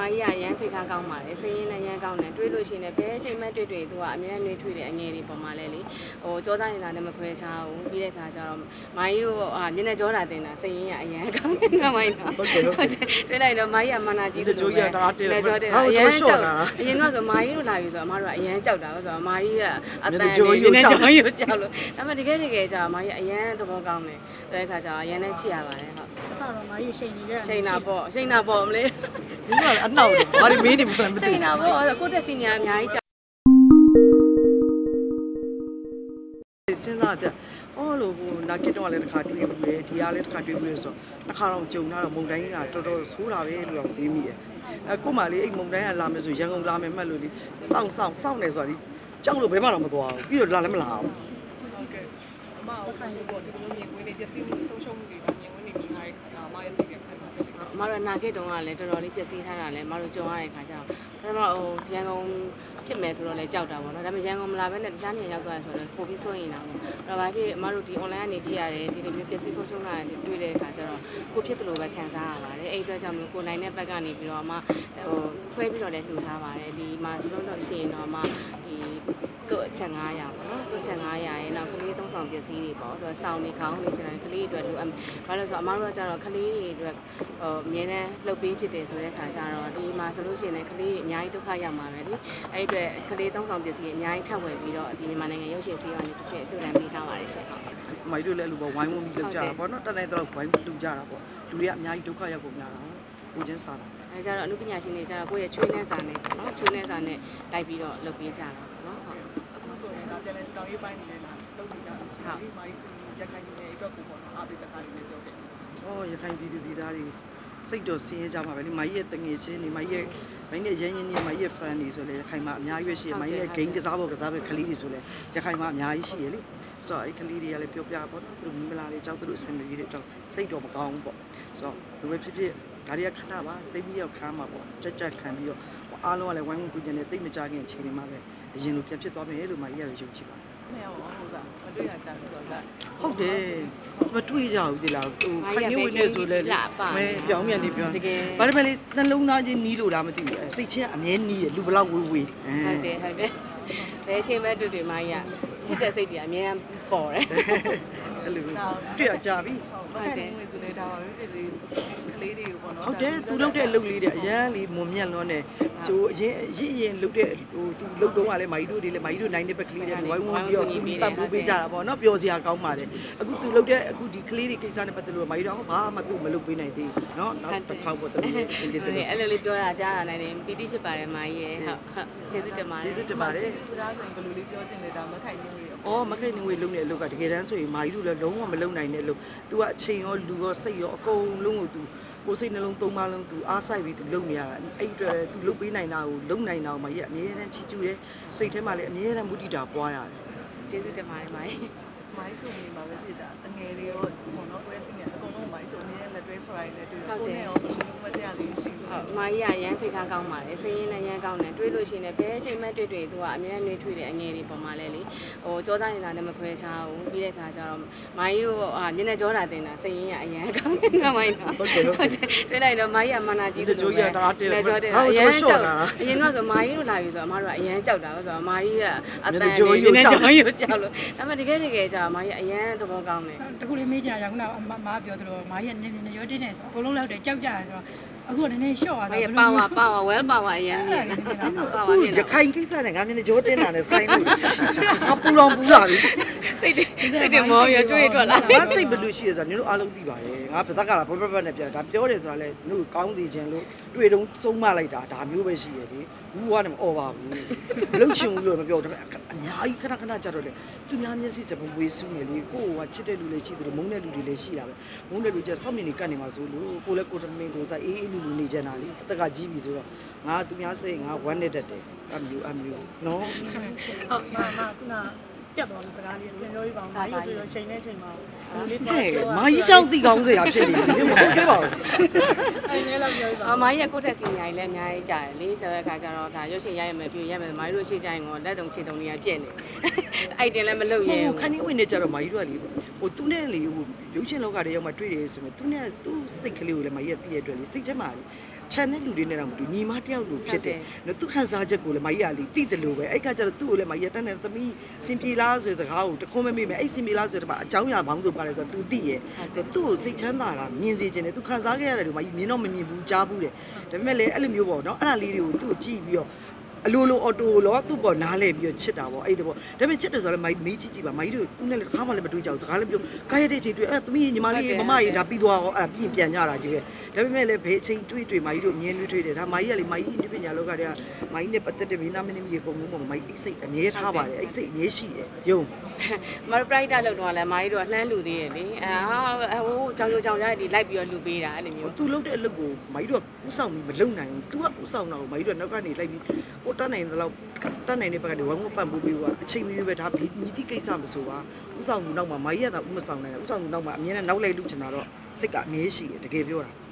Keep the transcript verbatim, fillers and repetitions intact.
မာကြီးကရမ်းစိတ်ထားကောင်းပါလေစိတ်ရင်းလည်းရမ်းကောင်းတယ်တွေးလို့ရှိရင်ဘယ်အချိန်မှတွေ့တွေ့သူကအမြဲတမ်းနှွေးထွေးတယ်အငယ်တွေပေါ်မှာလဲလေဟိုကြောသားနေတာနဲ့မခွဲခြားဘူးပြီးတဲ့ခါကျတော့မာကြီးတို့ဟာမျက်နှာကြောတာတင်တာစိတ်ရင်းကအရမ်းကောင်းတယ်မိုင်းတော့ဟုတ်တယ်ဟုတ်တယ်တွေ့လိုက်တော့မာကြီးကမနာကြီးတို့ကြောရတာတယ်ကြောတယ်အရမ်းကြောက်အရင်တော့ဆိုမာကြီးတို့လာပြီဆိုတော့အမတို့ကအရမ်းကြောက်တာဆိုတော့မာကြီးကအတန်နဲ့မျက်နှာကြောကြီးကိုကြောက်လို့ဒါပေမဲ့တကယ်တကယ်ကျတော့မာကြီးကအရမ်းသဘောကောင်းတယ်တဲ့ခါကျတော့အရမ်းနဲ့ချစ်ရပါတယ်ဟုတ်အဆောတော့မာကြီးရှိန်နေတဲ့ရှိန်နာပေါ့ရှိန်နာပေါ့မလေးဒီကလည်းအနှောက်တယ်ဘာလို့မေးနေမှမသိဘူးရှိန်နာပေါ့ကိုတက်စီနီယာအများကြီးစဉ်းစားတဲ့အော်လို့နာကစ်တော့လည်းတစ်ခါတွေ့ဘူးလေဒီကလည်းတစ်ခါတွေ့ဘူးဆိုတော့တစ်ခါတော့ကြုံတော့မုံတိုင်းကတော်တော်ဆိုးတာပဲလို့တော့သိမိရဲ့အဲကို့မလေးအဲ့မုံတိုင်းကလာမယ်ဆိုရန်ကုန်လာမယ်မှတ်လို့လေစောင့်စောင့်စောင့်နေဆိုတာဒီကြောက်လို့ဘယ်မှတော့မသွားဘူးပြီးတော့လာလည်းမလာဘူးဟုတ်ကဲ့အမဟုတ်ခိုင်းလို့ပေါ့ဒီလိုမြင်ကွင်းနေပျက်စီးမှုဆုံးရှုံးမှုတွေမြင်ကွင်းနေပြီးထားတဲ့အမရဲ့စိတ်ကခိုင်ပါစေအမတို့နာကစ်တုန်းကလည်းတော်တော်လေးပျက်စီးထားတာလည်းအမတို့ကြုံရတဲ့ခါကျတော့ဒါမှမဟုတ်ရန်ကုန်ဖြစ်မယ်ဆိုတော့လည်းကြောက်တာပေါ့နော်ဒါပေမဲ့ရန်ကုန်မလာဘဲနဲ့တခြားနေရာရောက်သွားတယ်ဆိုတော့ပိုပြီးစိုးရင်တာပေါ့အဲ့တော့ဘာဖြစ်အမတို့ဒီ online ကနေကြည့်ရတယ်ဒီလိုမျိုးပျက်စီးဆုံးရှုံးတာတွေ့တဲ့အခါကျတော့ကိုဖြစ်တယ်လို့ပဲခံစားရပါတယ်အဲ့အတွက်ကြောင့်မျိုးကိုနိုင်တဲ့ဘက်ကနေပြီးတော့အမဟိုခွဲပြီးတော့လည်းလှူထားပါတယ်ဒီမှာစလုံးတော့ရှိရင်တော့အမဒီတို့အချက်၅ရာပေါ့နော်တို့ချက်၅ရာရဲ့နောက်ကလေးသုံးဆောင်ပစ္စည်းတွေပေါ့သူဆောင်းနေခေါင်းနေစတဲ့ကလေးတွေအတွက်လိုအပ်ဘာလို့ဆိုအမတို့ကကျတော့ကလေးတွေအတွက်ဟိုအမြဲတမ်းလှုပ်ပေးဖြစ်တယ်ဆိုတဲ့ခါကျတော့ဒီမှာဆိုလို့ရှိရင်လည်းကလေးအများကြီးဒုက္ခရောက်မှာပဲလေအဲ့အတွက်ကလေးသုံးဆောင်ပစ္စည်းအများကြီးထပ်ဝယ်ပြီးတော့ဒီမြန်မာနိုင်ငံရုပ်ရှင်စီးကနေတစ်ဆက်အတူတန်းပေးထားပါတယ်ရှင်ဟုတ်မိုက်တို့လည်းအဲ့လိုပေါ့ဝိုင်းဝန်းပြီးလုပ်ကြတာပေါ့နော်တနေ့တော့ဝိုင်းလုပ်ကြတာပေါ့လူတွေကအများကြီးဒုက္ခရောက်ကုန်ကြတာကိုချင်းစားတာအဲကြတော့အမှုပညာရှင်တွေကျတော့ကိုယ့်ရဲ့ချွေးနှဲစာနဲ့နော်ချွေးနှဲစာနဲ့တိုက်ပြီးတော့လုပ်ပေးကြတာနော်ဟုတ်အခုဆိုရင်တော့ပြန်လဲတောင်ရေးပိုင်းနေလားလုပ်နေကြတာရှိတယ်ဒီမိုင်းရခိုင်နေအတွက်ကိုပေါ့နော်အားပေးတခါလေးနဲ့ပြောတယ်ဩရခိုင်ပြည်သူပြည်သားတွေစိတ်တော့ဆင်းရဲကြမှာပဲလေမိုင်းရဲ့တငယ်ချင်းတွေမိုင်းရဲ့မိုင်းနဲ့ရင်းရင်းနေမိုင်းရဲ့ fan တွေဆိုလေရခိုင်မှာအများကြီးရှိရမိုင်းရဲ့ game ကစားဖို့ကစားဖို့ကလေးတွေဆိုလေရခိုင်မှာအများကြီးရှိရလေဆိုတော့အဲ့ကလေးတွေကလည်းပြောပြပေါ့သူတို့မလာလေကြောက်သူတို့အစင်တွေတဲ့အကြောင်းစိတ်တော့မကောင်းဘူးပေါ့ဆိုတော့ဘယ်ပဲဖြစ်ဖြစ်ဒါတွေကခဏပါသိပြီးရောက်ခမ်းမှာပေါ့ကြက်ကြက်ခံပြီးတော့အားလုံးကလည်းဝိုင်းဝန်းကူကျင်နေတိတ်မကြခင်အချိန်တွေမှာပဲအရင်လိုပြန်ဖြစ်သွားမယ်လို့မှရရရုံချပါနေရောဟုတ်ကဲ့မတွေ့ရကြဘူးတော့ကဟုတ်တယ်မတွေ့ကြဘူးဒီလားဟိုခိုင်နေဝင်နေဆိုလဲမဲပြောင်းပြန်နေပြောတကယ်ဘာလို့ပဲလေနှလုံးသားချင်းနီးလို့လားမသိဘူးစိတ်ချင်းအမြဲနီးရလူဘလောက်ဝေးဝေးဟုတ်တယ်ဟုတ်တယ်ဘယ်ချိန်မှတွေ့တွေ့မှရချစ်တဲ့စိတ်တွေအမြဲပေါ်တယ်အဲ့လိုတွေ့ရကြပြီဟုတ်တယ်ဝင်ဆိုနေတာပါပဲဖြစ်လေးကလေးတွေကိုပေါ့နော်ဟုတ်တယ်သူလုပ်တဲ့အလုပ်လေးတွေအရန်လေးမွန်မြတ်လွန်းတယ်ကျိုးအရင်ရင့်ရင်လုပ်တဲ့ဟိုသူလုပ်တော့ကလည်းမာကြီးတို့တွေလည်းမာကြီးတို့နိုင်တဲ့ဘက်ကလေးတွေဝိုင်းဝန်းပြီးတော့ပတ်ဖို့ပေးကြတာပေါ့နော်ပျော်စရာကောင်းပါတယ်အခုသူလုပ်တဲ့အခုဒီကလေးတွေကိစ္စနဲ့ပတ်သက်လို့မာကြီးတို့ဘာမှသူမလုပ်ပေးနိုင်သေးဘူးနော်နောက်တစ်ခေါက်ပေါ့တမီးအစီအစဉ်တွေအဲ့လိုလေးပြောရကြတာနိုင်တယ်ပီတိဖြစ်ပါတယ်မာကြီးရဲ့ဟုတ်ဟုတ်ကျေးဇူးတင်ပါတယ်ကျေးဇူးတင်ပါတယ်သူသားဆိုရင်ဘယ်လိုလေးပြောချင်လဲဒါမခိုင်နေလို့အော်မခိုင်နေဝေလုံးတဲ့အလုပ်ကတကယ်တမ်းဆိုရင်မာကြီးတို့လည်းလုံးဝမလုံနိုင်တဲ့အလုပ် तू ကအချိန်ရောလူရောစိတ်ရောအကုန်လုံးကို तू ကိုစိတ်နှလုံးသုံးပါလုံး तू အားဆိုင်ပြီး तू လုံနေရတာအဲ့အတွက် तू လုပ်ပေးနိုင်တာကိုလုံနိုင်တာကိုမာကြီးကအမြဲတမ်းချီးကျူးတယ်စိတ်ထဲမှာလည်းအမြဲတမ်းမုဒိတာပွားရတယ်ကျေးဇူးတင်ပါတယ်မာကြီးမိုင်းဆိုနေပါပဲဖြစ်တာတငယ်လေးရောဘောနော်တွဲစီနေအကုန်လုံးမိုင်းဆိုနေလက်တွဲ fry နဲ့တွေ့ကိုနဲ့ရောဘယ်လိုမှတရားလေးရှိဘူးဟုတ်မာကြီးကရမ်းစိတ်ထားကောင်းပါတယ်စိတ်ရင်းလည်းရမ်းကောင်းတယ်တွေးလို့ရှိရင်ဘယ်အချိန်မှတွေ့တွေ့သူကအမြဲနှွေးထွေးတယ်အငယ်တွေပေါ်မှာလဲလေဟိုကြောသားနေတာနဲ့မခွဲခြားဘူးပြီးတဲ့ခါကျတော့မာကြီးတို့ဟာမျက်နှာကြောတာတင်တာစိတ်ရင်းကအရန်ကောင်းတယ်မိုင်းတော့ဟုတ်တယ်ဟုတ်တယ်တွေ့လိုက်တော့မာကြီးကမနာကြီးတို့ကြောရတာတယ်ကြောတယ်အရန်ကြောက်အရင်တော့ဆိုမာကြီးတို့လာပြီဆိုတော့အမတို့ကအရန်ကြောက်တာဆိုတော့မာကြီးကအတန်နဲ့မျက်နှာကြောကိုကြောက်လို့ဒါပေမဲ့တကယ်တကယ်ကျတော့မာကြီးအရန်သဘောကောင်းတယ်တခုလေးမေးချင်တာကခုနကမားပြောသလိုမားရဲ့နည်းနည်းရောတင်းနေဆိုအကုန်လုံးလောက်တယ်ကြောက်ကြတယ်ဆိုတော့အခုနည်းနည်းရှော့သွားတာဘယ်ပါဝါပါဝါ well ပါဝါအရင်မြင်ပါဝါဖြစ်ရခိုင်ကိစ္စနဲ့ငါမျက်နှာကြောတင်းတာနဲ့ဆိုင်လို့ငါပူတော်ပူလာပြီစိတ်စိတ်မောရကျွေးထွက်လာငါစိတ်ဘယ်လိုရှိရဆိုတော့ညတို့အားလုံးသိပါရဲ့ငါဘသက်ကလာဘဘဘနဲ့ပြောဒါပြောတယ်ဆိုတာလေညတို့ကောင်းစီခြင်းလို့တွေ့တုံးဆုံးမလိုက်တာဒါမျိုးပဲရှိရလေဘူးကနေမអော်ပါဘူးမလုပ်ချင်ဘူးလို့မပြောဒါပေမဲ့အများကြီးခဏခဏကြတော့လေသူများမျက်စိစပူဝေးစူးနေလေကိုကချစ်တဲ့လူတွေရှိတယ်မုန်းတဲ့လူတွေလည်းရှိတာပဲမုန်းတဲ့လူကျစောင့်မြင်နေကတ်နေမှာဆိုလို့ကိုလည်းကိုတမင်ကိုစားအေးအေးလူလူနေကြတာလေအသက်ကကြီးပြီဆိုတော့ငါသူများစိတ်ငါဝမ်းနေတတ်တယ်အမျိုးအမျိုးနော်ဟုတ်ပါမခုနပြတ်သွားလို့စကားလေးပြန်ပြောပြပါဦးမာကြီးပြောချိန်နေချိန်မှာဘယ်လိုလေးပြောမာကြီးကြောင့်တိကောင်းစရာဖြစ်နေတယ်မဟုတ်သေးပါဘူးအဲ့လဲလောက်ပြောပြပါအမာကြီးကကိုယ့်ထက်စီညာကြီးလည်းအများကြီးကြာတယ်လေဆိုတဲ့အခါကျတော့ဒါရုပ်ရှင်ရရမယ်ပြရမယ်မာကြီးတို့ရှေ့ကြရင်ကိုလက်တုံခြေတုံတွေကပြည့်နေအဲ့တင်လည်းမလုပ်ရဲဘူးခဏဝင်နေကြတော့မာကြီးတို့ကလေဟိုသူနဲ့လေဟိုရုပ်ရှင်လောကတွေရောက်မှတွေ့တယ်ဆိုရင်သူနဲ့သူ့စိတ်ကလေးကိုလည်းမာကြီးကသိရတဲ့အတွက်လေစိတ်ထဲမှာတ channel လူတွေနဲ့တော့မတူညီမတယောက်လူဖြစ်တယ်နော်သူခန်းစားချက်ကိုလည်းမကြီးကလေတိတယ်လို့ပဲအဲ့ခါကျတော့သူ့ကိုလည်းမကြီးတက်နေသမီးစင်ပြေလားဆိုတဲ့စကားကိုတခုံးမမေ့မယ်အဲ့စင်ပြေလားဆိုတဲ့မှာအကြောင်းအရာဘောင်းဆိုပါလဲဆိုတော့ तू သိရဲ့ဆိုတော့သူ့ကိုစိတ်ချမ်းသာတာမြင်စေခြင်းနဲ့ तू ခန်းစားခဲ့ရတယ်လို့မကြီးမြင်တော့မမြင်ဘူးကြားဘူးတယ်ဒါပေမဲ့လည်းအဲ့လိုမျိုးပေါ့နော်အဲ့ဒါလေးတွေကိုသူ့ကိုကြည့်ပြီးတော့အလိုလိုအော်တိုလောသူ့ပေါ်နားလဲပြီးတော့ချစ်တာပေါ့အဲ့ဒါပေါ့ဒါပေမဲ့ချစ်တယ်ဆိုတော့မေးကြည့်ကြည့်ပါမေးတို့သူနဲ့လည်းတစ်ခါမှလည်းမတွေ့ကြဘူးစကားလည်းပြောကားရတဲ့အချိန်တွေ့အဲ့သမီးညီမလေးမမကြီးဒါပြီးသွားတော့အဲ့ပြီးရင်ပြန်ကြတာကြီးပဲဒါပေမဲ့လည်းဘယ်အချိန်တွေ့တွေ့မေးတို့အမြင်တွေ့တွေ့တယ်ဒါမေးကလေမေးကြီးပညာလောကတွေကမေးနဲ့ပတ်သက်တဲ့မင်းသားမင်းသမီးတွေပုံမှုပေါ့မေးအိတ်စိတ်အမြဲထားပါတယ်အိတ်စိတ်အမြဲရှိတယ်ယုံမရပရိုက်တာလောက်တော့လည်းမေးတို့လှမ်းလူသေးတယ်လေအာဟိုကြောင်ကြောင်ကြောင်ကြားဒီလိုက်ပြီးတော့လူပေးတာအဲ့လိုမျိုးသူလုပ်တဲ့အလုပ်ကိုမေးတို့ဥဆောင်ပြီးမလုပ်နိုင်ဘူး तू ကဥဆောင်တော့မေးတို့နောက်ကနေလိုက်ပြီးကိုတက်နိုင်တော့တက်နိုင်တဲ့ဘက်ကနေဝမ်းဝပတ်မှုပြီးတော့အချိန်မီပဲဒါဒီညီတိကိစ္စမဆိုပါဥဆောင်သူနောက်မှာမာကြီးရတာဥမဆောင်နိုင်တယ်ဥဆောင်သူနောက်မှာအမြဲတမ်းနောက်လိုက်လူချင်တာတော့စိတ်ကအမြဲရှိတယ်တကယ်ပြောတာ